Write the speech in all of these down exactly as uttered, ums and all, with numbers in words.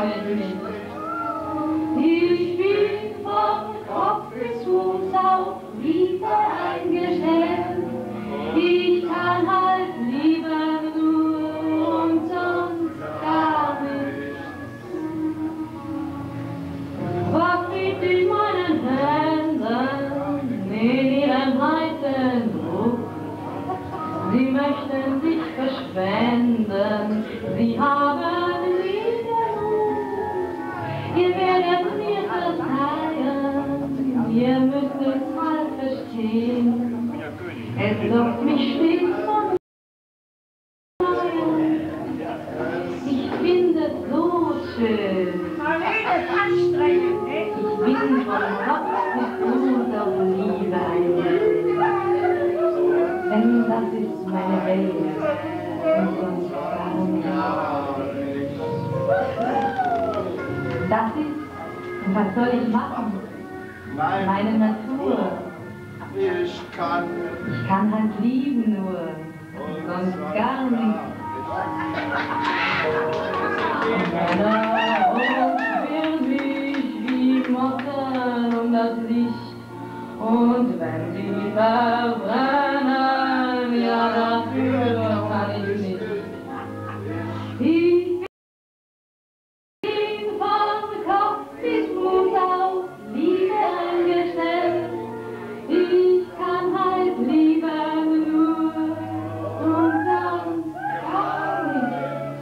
kann ich nicht. Ich bin vom Kopf bis Fuß auf Liebe eingestellt. Ich kann halt lieber nur und sonst gar nichts. Was liegt in meinen Händen, in ihrem heißen Druck? Sie möchten sich verschwenden, sie haben nie genug. Ihr werdet mir verzeihen, ihr müsst es mal verstehen. Es lockt mich stets von Neuem. Ich finde es so schön. Ich bin von Kopf bis Fuß auf Liebe eingestellt. Denn das ist meine Welt und sonst gar nichts. Das ist, und was soll ich machen? Meine Natur. Ich kann, ich kann halt lieben nur, und sonst gar nichts. Und Männer umschwirren mich wie Motten um das Licht. Und wenn sie verbrennen, ja dafür kann ich nicht. Ich bin von Kopf bis Fuß auf Liebe eingestellt. Ich kann halt lieber nur und sonst gar nichts.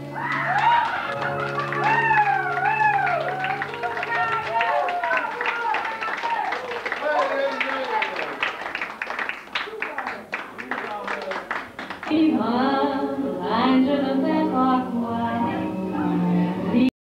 Ich